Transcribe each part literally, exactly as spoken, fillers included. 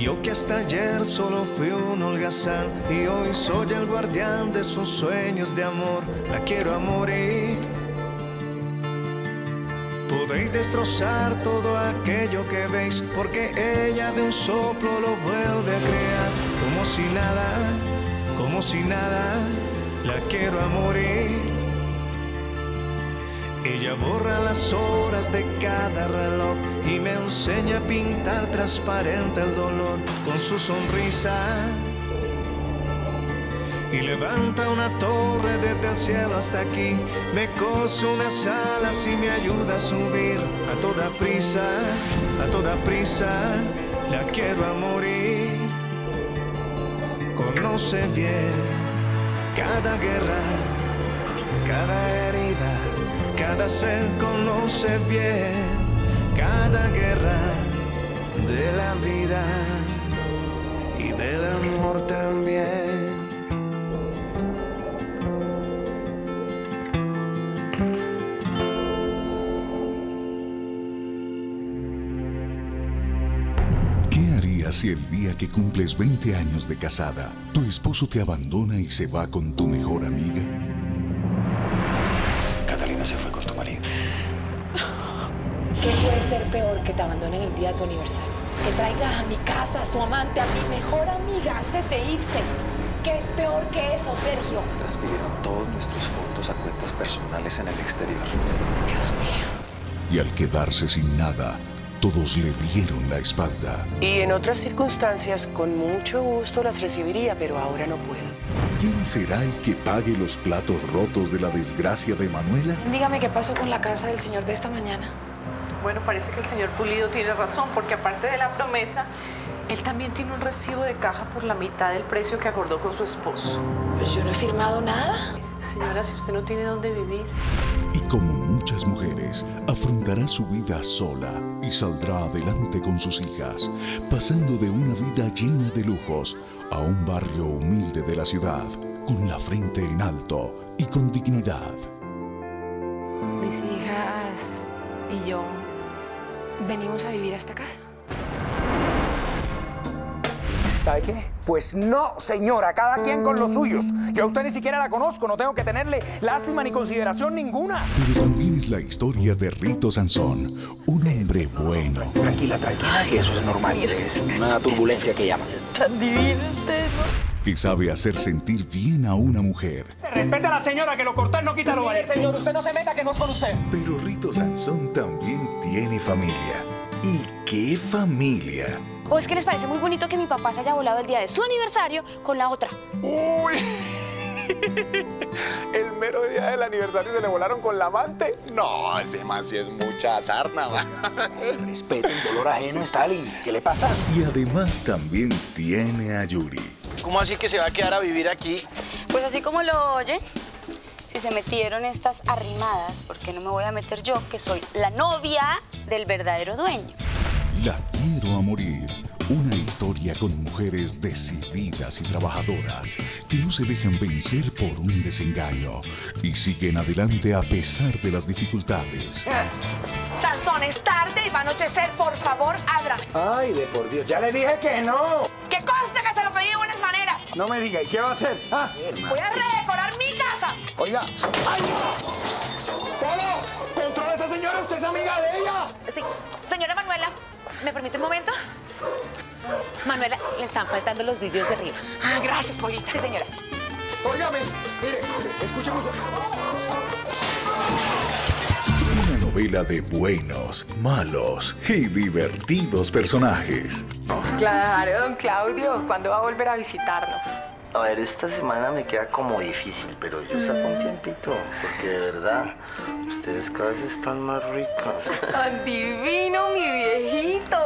Yo que hasta ayer solo fui un holgazán y hoy soy el guardián de sus sueños de amor. La quiero a morir. Podéis destrozar todo aquello que veis, porque ella de un soplo lo vuelve a crear. Como si nada, como si nada, la quiero a morir. Ella borra las horas de cada reloj y me enseña a pintar transparente el dolor con su sonrisa. Y levanta una torre desde el cielo hasta aquí, me cose unas alas y me ayuda a subir. A toda prisa, a toda prisa, la quiero a morir. Conoce bien cada guerra, cada herida, cada ser conoce bien cada guerra de la vida y del amor también. ¿Qué harías si el día que cumples veinte años de casada, tu esposo te abandona y se va con tu mejor amiga? Catalina se fue con tu marido. ¿Qué puede ser peor que te abandonen el día de tu aniversario? Que traigas a mi casa a su amante, a mi mejor amiga antes de irse. ¿Qué es peor que eso, Sergio? Transfirieron todos nuestros fondos a cuentas personales en el exterior. Dios mío. Y al quedarse sin nada, todos le dieron la espalda. Y en otras circunstancias, con mucho gusto las recibiría, pero ahora no puedo. ¿Quién será el que pague los platos rotos de la desgracia de Manuela? Dígame qué pasó con la casa del señor de esta mañana. Bueno, parece que el señor Pulido tiene razón, porque aparte de la promesa, él también tiene un recibo de caja por la mitad del precio que acordó con su esposo. Pues yo no he firmado nada. Señora, si usted no tiene dónde vivir. Y como muchas mujeres, afrontará su vida sola y saldrá adelante con sus hijas, pasando de una vida llena de lujos a un barrio humilde de la ciudad, con la frente en alto y con dignidad. Mis hijas y yo venimos a vivir a esta casa. ¿Sabe qué? Pues no, señora, cada quien con los suyos. Yo a usted ni siquiera la conozco, no tengo que tenerle lástima ni consideración ninguna. Pero también es la historia de Rito Sansón, un hombre bueno. Tranquila, tranquila, que eso es normal, es una turbulencia que llaman. Tan divino usted, ¿no? Que sabe hacer sentir bien a una mujer. Respeta a la señora, que lo cortar no quita lo valiente. Señor, usted no se meta, que no es con usted. Pero Rito Sansón también tiene familia. ¿Y qué familia? ¿O es que les parece muy bonito que mi papá se haya volado el día de su aniversario con la otra? ¡Uy! El mero día del aniversario se le volaron con la amante. No, ese man sí es mucha sarna, va. Se respeta el dolor ajeno, Stalin. ¿Qué le pasa? Y además también tiene a Yuri. ¿Cómo así que se va a quedar a vivir aquí? Pues así como lo oye, si se metieron estas arrimadas, ¿por qué no me voy a meter yo, que soy la novia del verdadero dueño? La quiero a morir. Una historia con mujeres decididas y trabajadoras que no se dejan vencer por un desengaño y siguen adelante a pesar de las dificultades. Sansón, es tarde y va a anochecer. Por favor, ábrame. Ay, de por Dios, ya le dije que no. Que conste que se lo pedí de buenas maneras. No me diga, ¿y qué va a hacer? Ah, Voy a redecorar mi casa. oiga. ¡Ay! ¡Polo! ¡Controla a esta señora! ¡Usted es amiga de ella! Sí, señora Manuela, ¿me permite un momento? Manuela, le están faltando los vídeos de arriba. Ah, gracias, Polita. Sí, señora. Óigame, mire, escuchemos. Una novela de buenos, malos y divertidos personajes. Claro, don Claudio, ¿cuándo va a volver a visitarnos? A ver, esta semana me queda como difícil, pero yo saco un tiempito, porque de verdad, ustedes cada vez están más ricas. ¡Tan divino, mi viejito!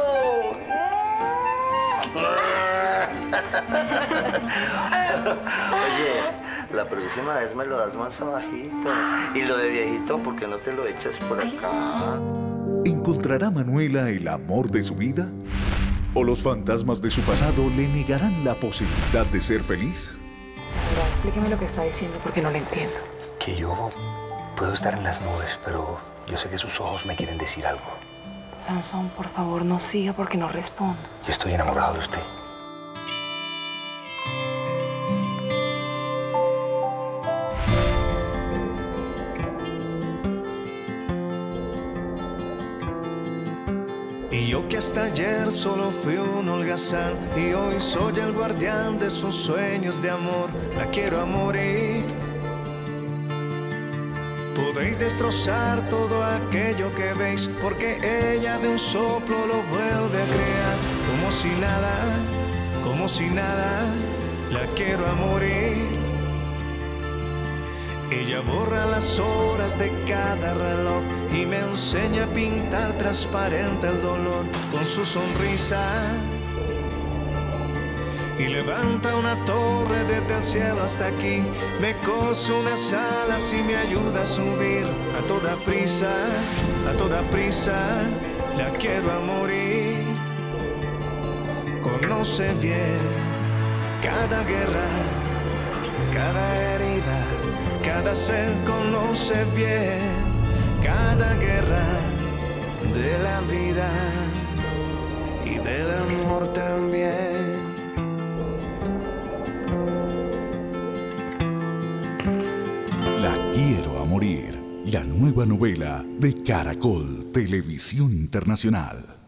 Oye, la próxima vez me lo das más abajito. Y lo de viejito, ¿por qué no te lo echas por acá? ¿Encontrará Manuela el amor de su vida? ¿O los fantasmas de su pasado le negarán la posibilidad de ser feliz? Ahora, explíqueme lo que está diciendo, porque no lo entiendo. Que yo puedo estar en las nubes, pero yo sé que sus ojos me quieren decir algo. Sansón, por favor, no siga porque no respondo. Yo estoy enamorado de usted. Y yo que hasta ayer solo fui un holgazán y hoy soy el guardián de sus sueños de amor, la quiero a morir. Podéis destrozar todo aquello que veis, porque ella de un soplo lo vuelve a crear. Como si nada, como si nada, la quiero a morir. Ella borra las horas de cada reloj y me enseña a pintar transparente el dolor con su sonrisa. Y levanta una torre desde el cielo hasta aquí, me cose unas alas y me ayuda a subir a toda prisa, a toda prisa, la quiero a morir. Conoce bien cada guerra, cada herida, cada ser conoce bien cada guerra de la vida y del amor también. La quiero a morir, la nueva novela de Caracol Televisión Internacional.